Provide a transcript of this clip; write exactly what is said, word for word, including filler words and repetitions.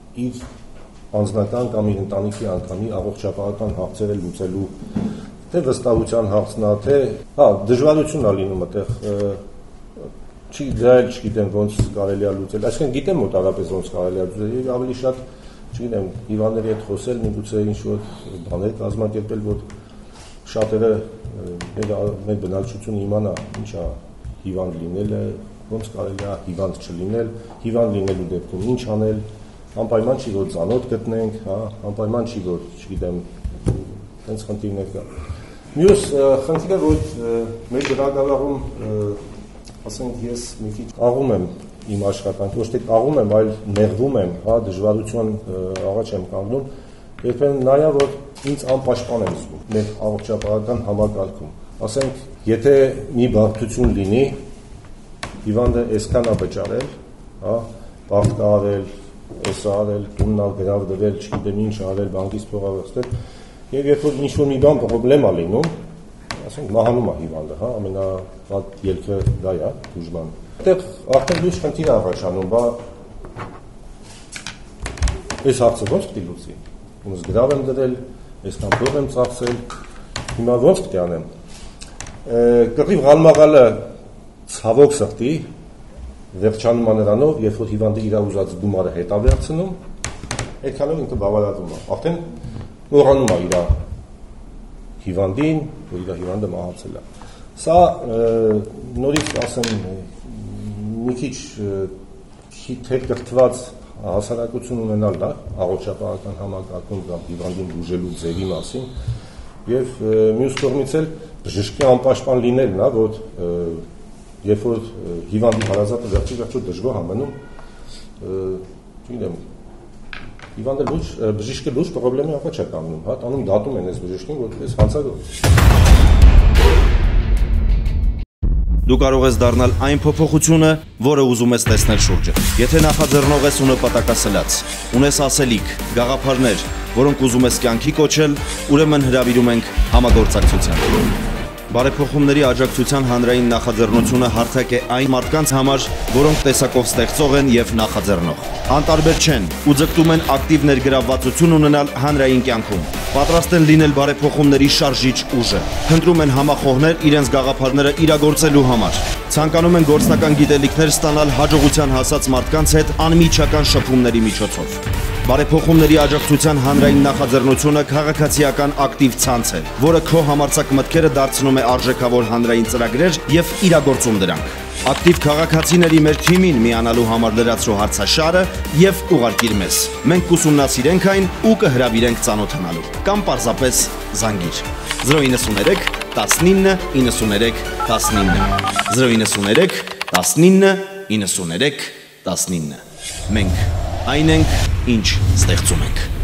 իր անձնական կամ իր ընտանիքի անդամի առողջապահական հարցերը լուծելու թե վստահության հարցն է, թե հա դժվարություն է լինում այդտեղ չի դա էլ չգիտեմ ոնց կարելի է լուծել, այսինքն գիտեմ մոտավորապես ոնց կարելի է լուծել, ավելի շատ չգիտեմ հիվանդների հետ խոսել, միգուցե ինչ-որ բաներ կազմակերպել, որ շատերը մեր բնակչությունը իմանա ինչ է հիվանդ լինելը, ոնց կարելի է հիվանդ չլինել, հիվանդ լինելու դեպքում ինչ անել, անպայման չի որ ծանոթ գտնենք, հա, անպայման չի որ, չգիտեմ, հենց խնդիրներ կա։ Մյուս խնդիրը, որ մեր գրագավառում, ասենք ես մի քիչ աղում եմ իմ աշխատանք, ոչ թե աղում եմ, այլ նեղվում եմ, հա, դժվարություն առաջ եմ կանգնում, երբեմն նա է, որ ինձ անպաշտպան եմ զգում մեր առողջապահական համակարգում։ Ասենք, եթե մի բարդություն լինի, հիվանդը այսքան է վճարել, հա, բարդ կա արել, էս արել, տունն ալ գրավ դրել, չգիտեմ ինչ արել, բանկից փող ավստել, եւ երբ որ ինչ-որ մի բան պրոբլեմ է լինում, ասենք մահանում է հիվանդը, հա, ամենավատ ելքը դա է, բուժման։ Այդտեղ արդեն լույս խնդիր է առաջանում, բա այս հարցը ո՞նց պետք է լուծի։ Ոնց գրավ եմ դրել, այսքան փող եմ ծախսել, հիմա ո՞նց պետք է անեմ։ Կռիվ ղալմաղալը ցավոք սրտի վերջանում է նրանով, երբ որ հիվանդը իր ուզած գումարը հետ է վերցնում, այդքանով ինքը բավարարվում է։ Արդեն մոռանում է իր հիվանդին, որ իր հիվանդը մահացել է։ Սա նորից ասեմ մի քիչ թերկրթված հասարակություն ունենալ դա առողջապահական համակարգում կամ հիվանդին բուժելու ձևի մասին եւ մյուս կողմից էլ բժշկի անպաշտպան լինելն է, որ երբ որ հիվանդի հարազատը վերջի վերջո դժգոհ համանում, չգիտեմ, հիվանդը լուրջ, բժիշկը լուրջ պրոբլեմի առաջ է կանգնում, հա, տանում դատում են այս բժիշկին, որպես հանցագործ։ Դու կարող ես դառնալ այն փոփոխությունը, որը ուզում ես տեսնել շուրջը։ Եթե նախաձեռնող ես ու նպատակասլաց, ունես ասելիք, գաղափարներ, որոնք ուզում ես կյանքի կոչել, ուրեմն հրավիրում ենք համագործակցության։ Բարեփոխումների աջակցության հանրային նախաձեռնությունը հարթակ է այն մարդկանց համար, որոնք տեսակով ստեղծող են եւ նախաձեռնող։ Անտարբեր չեն ու ձգտում են ակտիվ ներգրավվածություն ունենալ հանրային կյանքում։ Պատրաստ են լինել բարեփոխումների շարժիչ ուժը։ Փնտրում են համախոհներ իրենց գաղափարները իրագործելու համար։ Ցանկանում են գործնական գիտելիքներ ստանալ հաջողության հասած մարդկանց հետ անմիջական շփումների միջոցով։ Բարեփոխումների աջակցության հանրային նախաձեռնությունը քաղաքացիական ակտիվ ցանց է, որը քո համարձակ մտքերը դարձնում է արժեքավոր հանրային ծրագրեր եւ իրագործում դրանք։ Ակտիվ քաղաքացիների մեր թիմին միանալու համար լրացրու հարցաշարը եւ ուղարկիր մեզ։ Մենք կուսումնասիրենք այն ու կհրավիրենք ծանոթանալու կամ պարզապես զանգիր։ zero nine three nineteen ninety-three nineteen zero nine three nineteen ninety-three nineteen Մենք այն ենք, ինչ ստեղծում ենք։